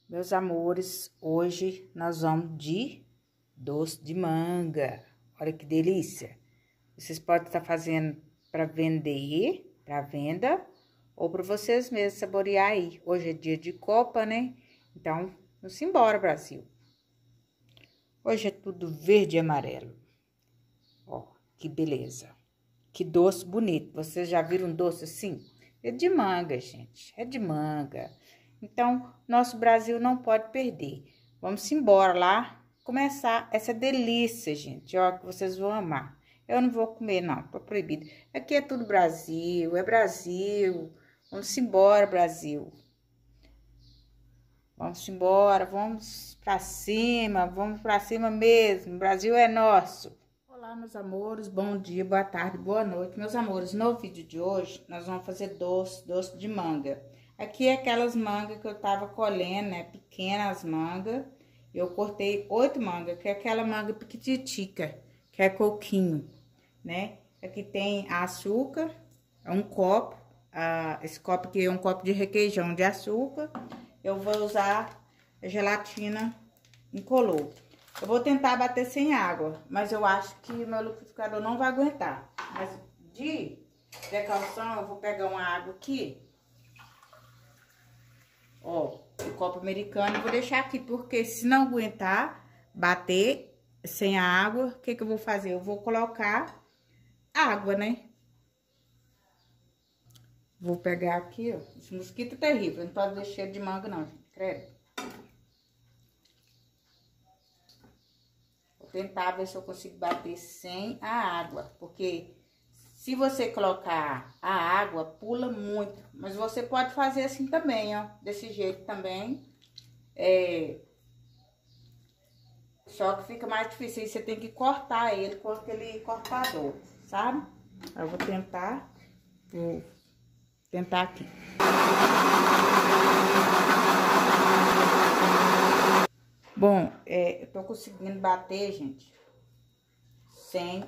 Meus amores, hoje nós vamos de doce de manga. Olha que delícia. Vocês podem estar fazendo para vender, para venda, ou para vocês mesmos saborear aí. Hoje é dia de Copa, né? Então, vamos embora, Brasil. Hoje é tudo verde e amarelo. Ó, que beleza. Que doce bonito. Vocês já viram um doce assim? É de manga, gente. É de manga. Então, nosso Brasil não pode perder. Vamos embora lá começar essa delícia, gente. Ó, que vocês vão amar. Eu não vou comer, não. Tô proibido. Aqui é tudo Brasil. É Brasil. Vamos embora, Brasil. Vamos embora. Vamos pra cima. Vamos pra cima mesmo. O Brasil é nosso. Olá, meus amores, bom dia, boa tarde, boa noite. Meus amores, no vídeo de hoje, nós vamos fazer doce de manga. Aqui é aquelas mangas que eu tava colhendo, né, pequenas mangas. Eu cortei 8 mangas, que é aquela manga piquititica, que é coquinho, né. Aqui tem açúcar, é um copo, esse copo aqui é um copo de requeijão de açúcar. Eu vou usar a gelatina incolor. Eu vou tentar bater sem água, mas eu acho que meu liquidificador não vai aguentar. Mas de precaução, eu vou pegar uma água aqui. Ó, o copo americano, eu vou deixar aqui, porque se não aguentar bater sem a água, o que que eu vou fazer? Eu vou colocar água, né? Vou pegar aqui, ó. Esse mosquito é terrível, não pode deixar de manga não, gente, credo. Tentar ver se eu consigo bater sem a água, porque se você colocar a água, pula muito. Mas você pode fazer assim também, ó, desse jeito também. Só que fica mais difícil, aí você tem que cortar ele com aquele cortador, sabe? Eu vou tentar aqui. Bom, eu tô conseguindo bater, gente, sem...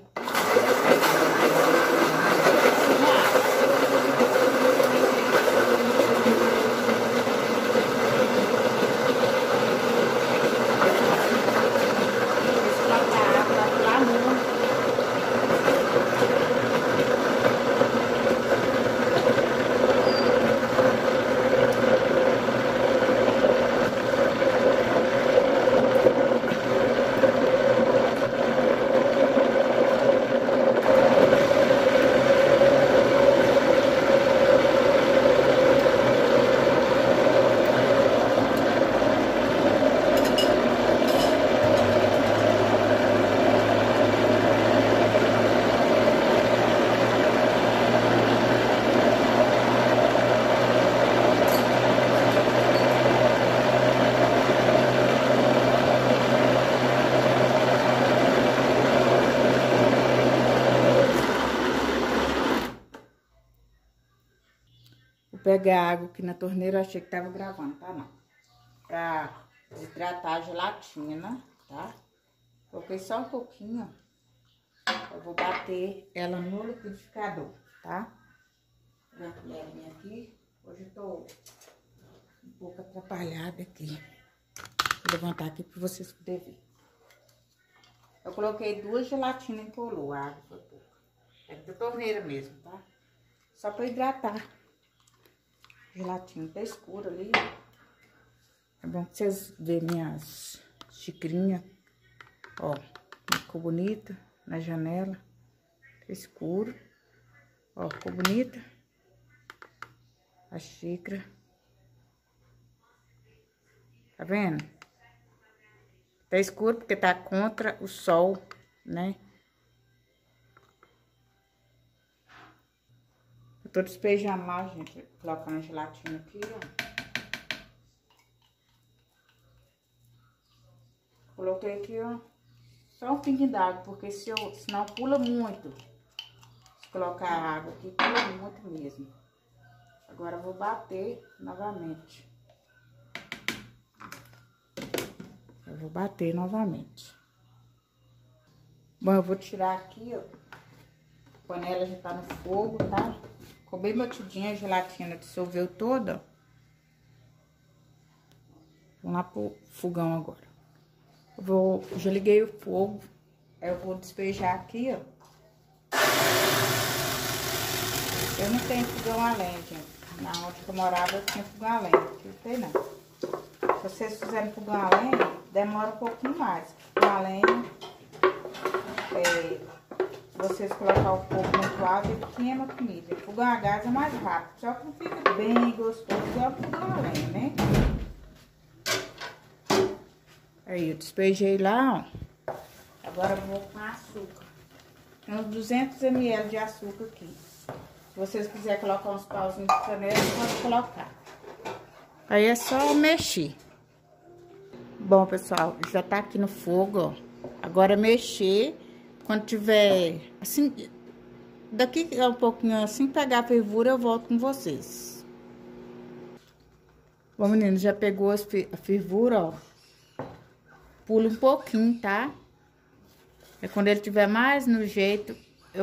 Vou pegar a água aqui na torneira, eu achei que tava gravando, tá não. Pra desidratar a gelatina, tá? Coloquei só um pouquinho, eu vou bater ela no liquidificador, tá? Minha colherinha aqui, hoje eu tô um pouco atrapalhada aqui. Vou levantar aqui pra vocês poderem ver. Eu coloquei 2 gelatinas em color, a água foi pouca. É da torneira mesmo, tá? Só pra hidratar. Gelatina tá escura ali. É bom que vocês vejam minhas xicrinhas. Ó, ficou bonita na janela. Tá escuro. Ó, ficou bonita. A xícara. Tá vendo? Tá escuro porque tá contra o sol, né? Eu tô despejando lá, gente, colocando a gelatina aqui, ó. Coloquei aqui, ó, só um pinguinho d'água, porque senão pula muito. Se colocar água aqui, pula muito mesmo. Agora eu vou bater novamente. Bom, eu vou tirar aqui, ó. A panela já tá no fogo, tá? Ficou bem batidinha, a gelatina dissolveu toda. Vamos lá pro fogão agora. Já liguei o fogo. Aí eu vou despejar aqui, ó. Eu não tenho fogão a lenha, gente. Na onde que eu morava eu tinha fogão a lenha. Aqui não tem não. Se vocês fizerem fogão a lenha, demora um pouquinho mais. Fogão a lenha, se vocês colocar o fogo muito alto, ele queima a comida. Fogão a gás é mais rápido, só que não fica bem gostoso igual fogão a lenha, né? Aí eu despejei lá, ó. Agora eu vou com açúcar. Tem uns 200 ml de açúcar aqui. Se vocês quiserem colocar uns pauzinhos de canela, pode colocar. Aí é só mexer. Bom, pessoal, já tá aqui no fogo, ó. Agora mexer. Quando tiver, assim, daqui a um pouquinho, assim, pegar a fervura, eu volto com vocês. Bom, meninos, já pegou a fervura, ó. Pula um pouquinho, tá? E quando ele tiver mais no jeito, eu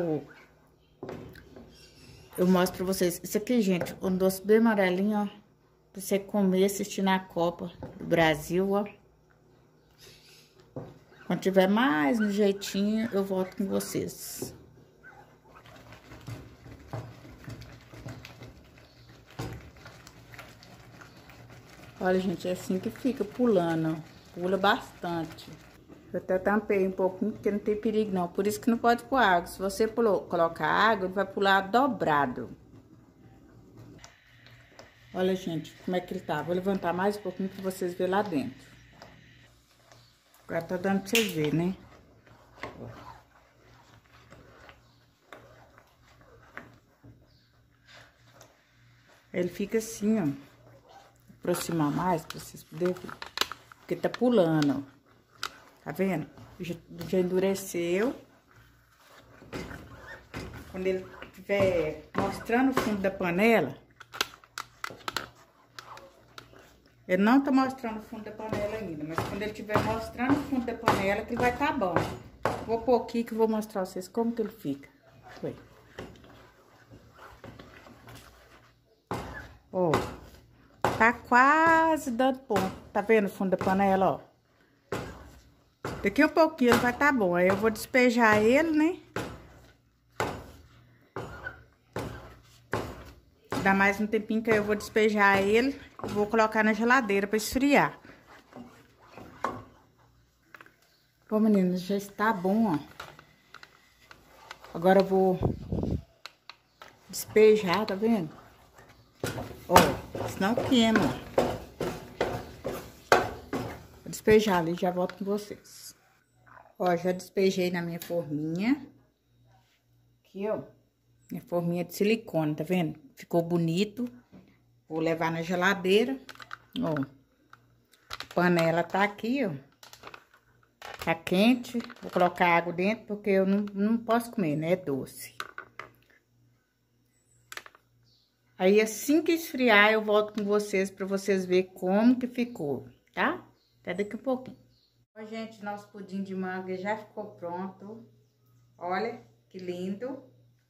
mostro pra vocês. Isso aqui, gente, um doce bem amarelinho, ó. Pra você comer, assistir na Copa do Brasil, ó. Quando tiver mais no jeitinho, eu volto com vocês. Olha, gente, é assim que fica pulando, ó. Pula bastante. Eu até tampei um pouquinho, porque não tem perigo, não. Por isso que não pode pôr água. Se você colocar água, ele vai pular dobrado. Olha, gente, como é que ele tá. Vou levantar mais um pouquinho pra vocês verem lá dentro. Agora tá dando pra vocês verem, né? Ele fica assim, ó. Vou aproximar mais pra vocês poderem ver. Porque tá pulando, ó. Tá vendo? Já endureceu. Quando ele estiver mostrando o fundo da panela... Ele não tá mostrando o fundo da panela ainda, mas quando ele estiver mostrando o fundo da panela, que vai tá bom. Vou pôr aqui que eu vou mostrar a vocês como que ele fica. Foi. Ó, tá quase dando ponto. Tá vendo o fundo da panela, ó? Daqui a um pouquinho ele vai tá bom. Aí eu vou despejar ele, né? Dá mais um tempinho que eu vou despejar ele. Vou colocar na geladeira pra esfriar. Bom, meninas, já está bom, ó. Agora eu vou despejar, tá vendo? Ó, senão queima. Vou despejar ali e já volto com vocês. Ó, já despejei na minha forminha. Aqui, ó. Minha forminha de silicone, tá vendo? Ficou bonito. Vou levar na geladeira. Ó. A panela tá aqui, ó. Tá quente. Vou colocar água dentro porque eu não posso comer, né? É doce. Aí, assim que esfriar, eu volto com vocês pra vocês verem como que ficou, tá? Até daqui a pouquinho. Ó, gente, nosso pudim de manga já ficou pronto. Olha que lindo.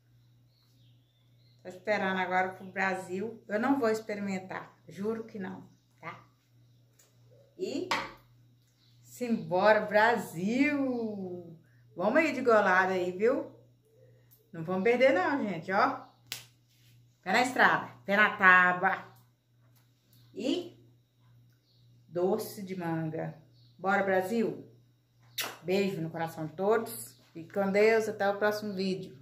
Tô esperando agora pro Brasil. Eu não vou experimentar, juro que não, tá? E simbora, Brasil! Vamos aí de golada aí, viu? Não vamos perder não, gente, ó. Pé na estrada, pé na tábua. E doce de manga. Bora, Brasil? Beijo no coração de todos. Fique com Deus, até o próximo vídeo.